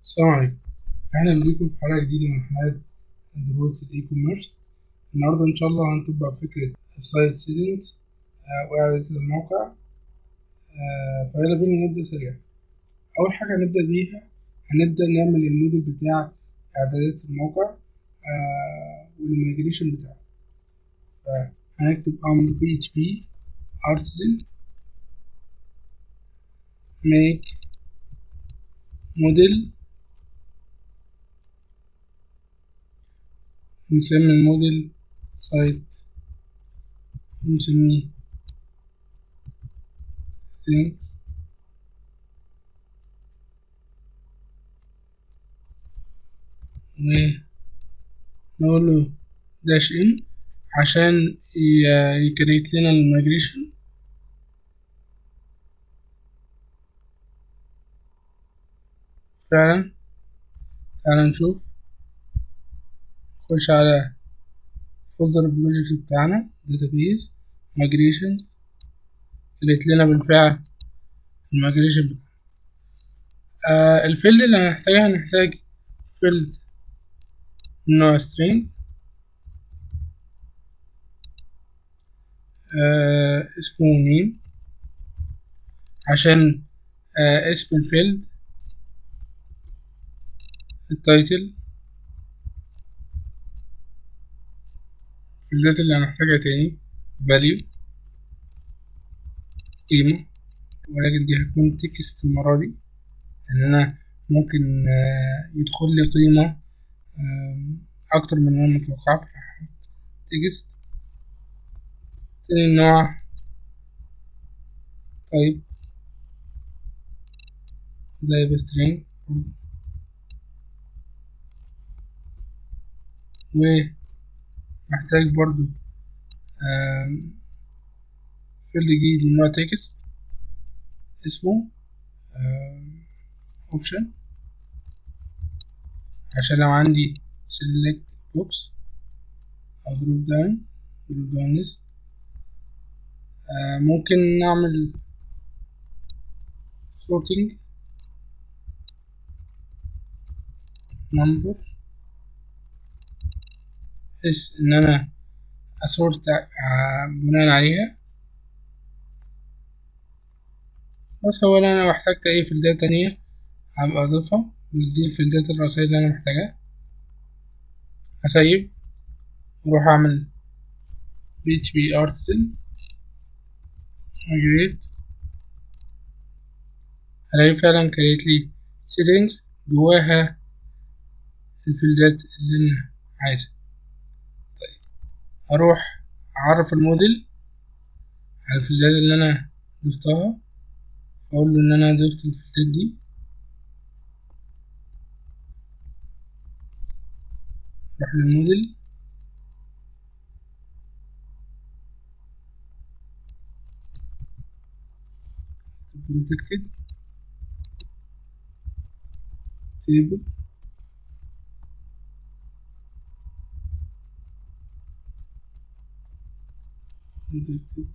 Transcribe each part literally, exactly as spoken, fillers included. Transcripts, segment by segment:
السلام عليكم. اهلا بيكم في حلقه جديده من حلقات دروس الاي كوميرس. النهارده ان شاء الله هنطبق فكره السايت سيتنجز واعدادات الموقع. آه، فيلا بينا نبدا سريعا. اول حاجه هنبدا بيها هنبدا نعمل الموديل بتاع اعدادات الموقع آه، والميجريشن بتاعه. فهنكتب امر بي اتش بي artisan make model. نسمي الموديل سايت ونسميه things ونقول له داش ان عشان يكريت لنا الميجريشن. فعلا تعالى نشوف، نخش على فولدر البروجكت بتاعنا database migration، كريت لنا بالفعل الميجريشن بتاعنا. آه الفيلد اللي هنحتاجها هنحتاج فيلد من نوع string آه اسمه name عشان آه اسم الفيلد، التايتل. الفيلدات اللي هنحتاجها تاني value قيمة، ولكن دي هتكون تكست المرة دي، إن أنا ممكن آه يدخل لي قيمة آه أكتر من أنا متوقع، تكست. تاني النوع طيب ده يبقى string، ومحتاج برضو فيلد جديد من نوع تكست اسمه option، عشان لو عندي select box أو drop down drop down list ممكن نعمل sorting number بحيث إن أنا أسورت بناء عليها. بس هو أنا لو احتجت أي فيلدات تانية هبقى أضيفها، بس دي الفيلدات الرئيسية اللي أنا محتاجها. هسيب وأروح أعمل بي اتش بي artisan migrate، هلاقي فعلا كريت لي settings جواها الفيلدات اللي أنا عايزها. طيب أروح أعرف الموديل على الفيلدات اللي أنا ضفتها، أقول له إن أنا ضفت الفيلدات دي. أروح للموديل protected table protected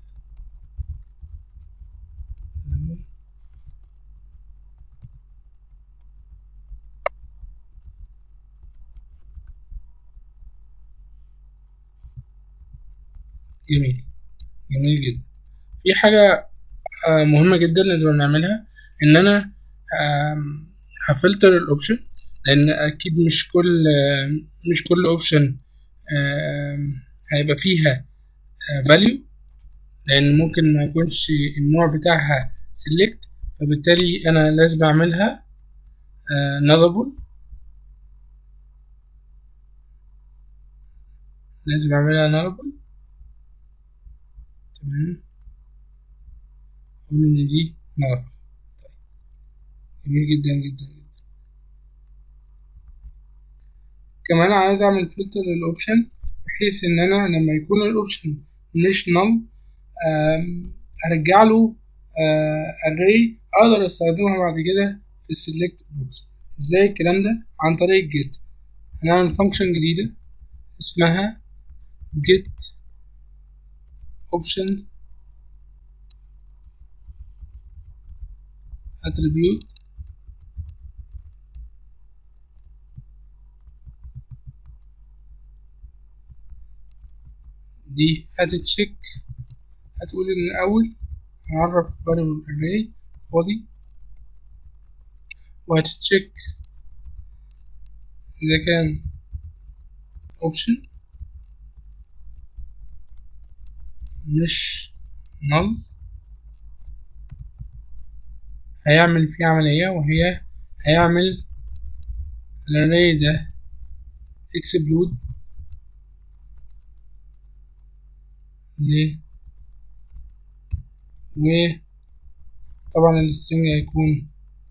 جميل جميل جدا. في حاجة مهمة جدا نقدر نعملها، إن أنا هفلتر الأوبشن، لأن أكيد مش كل مش كل أوبشن هيبقى فيها value، لأن ممكن ما يكونش النوع بتاعها select، فبالتالي أنا لازم أعملها nullable، لازم أعملها nullable. تمام، أقول إن دي nullable. طيب جميل جدا جدا جدا. كمان عايز أعمل فلتر للأوبشن، بحيث إن أنا لما يكون الأوبشن مش null أرجع له array أقدر أستخدمها بعد كده في السلكت بوكس. إزاي الكلام ده؟ عن طريق get. هنعمل فانكشن جديدة اسمها get option attribute دي هتتشيك، هتقول ان الاول هنعرف variable array body، وهتتشيك اذا كان option مش null هيعمل فيه عملية، وهي هيعمل الاري ده explode ل وطبعا السترينج هيكون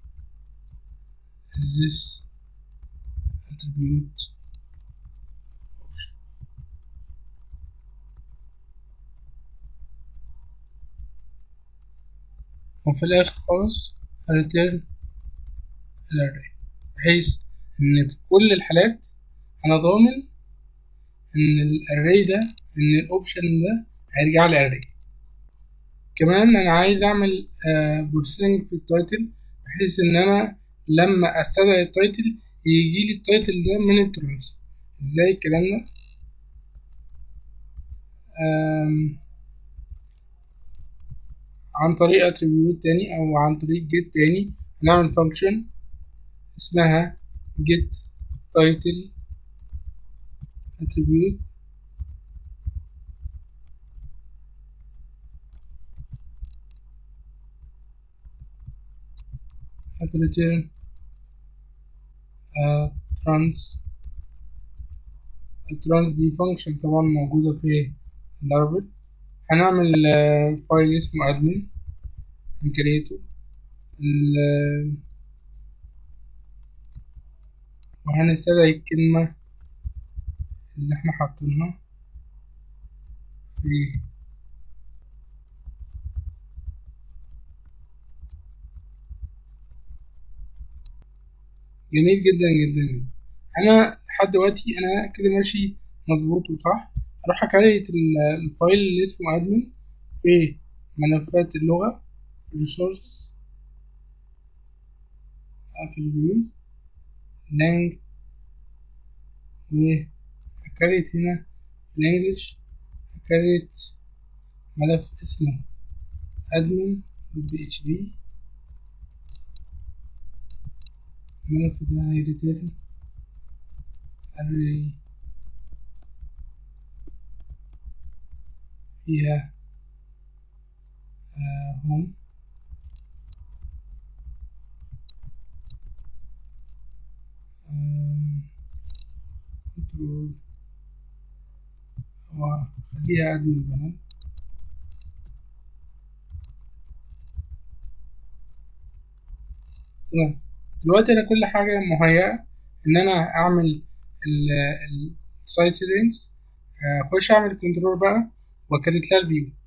this attribute. وفي الآخر خالص هريتيرن الاري، بحيث إن في كل الحالات أنا ضامن إن الاري ده، إن الأوبشن ده هيرجع لي array. كمان أنا عايز أعمل بروسيسنج في التايتل، بحيث إن أنا لما أستدعي التايتل يجيلي التايتل ده من الترانس. إزاي الكلام ده؟ عن طريق اتريبيوت تاني او عن طريق جيت تاني، هنعمل فانكشن اسمها get title attribute هتريتيرن trans. الترانس دي فانكشن طبعا موجودة في اللارفل. هنعمل فايل اسمه admin هنكريته وهنستدعي الكلمة اللي احنا حاطينها في جميل جدا جدا جدا. انا لحد دلوقتي انا كده ماشي مظبوط وصح. هروح اكريت الفايل اللي اسمه admin في ملفات اللغة في resources في الفيوز lang، وهكريت هنا في الانجليش هكريت ملف اسمه admin .php. الملف ده هيريتيرن array فيها home control وخليها admin بنات. تمام، دلوقتي انا كل حاجة مهيئة ان انا اعمل السايت سيتنجز. اخش اعمل كنترول بقى واكريت لها الفيو.